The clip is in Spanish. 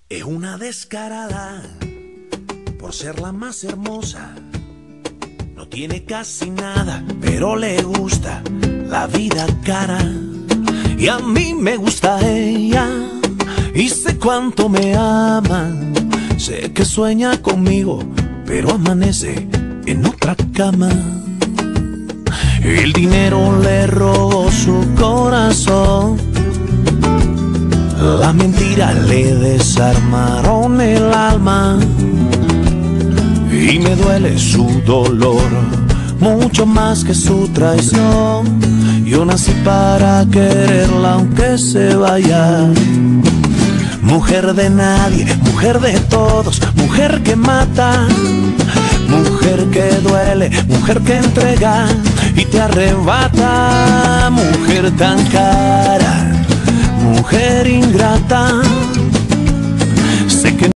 Es una descarada por ser la más hermosa. No tiene casi nada, pero le gusta la vida cara. Y a mí me gusta ella, y sé cuánto me ama. Sé que sueña conmigo, pero amanece en otra cama. El dinero le robó su corazón, la mentira le desarmaron el alma. Y me duele su dolor, mucho más que su traición. Yo nací para quererla aunque se vaya. Mujer de nadie, mujer de todos, mujer que mata, mujer que duele, mujer que entrega y te arrebata. Mujer tan cara, mujer ingrata,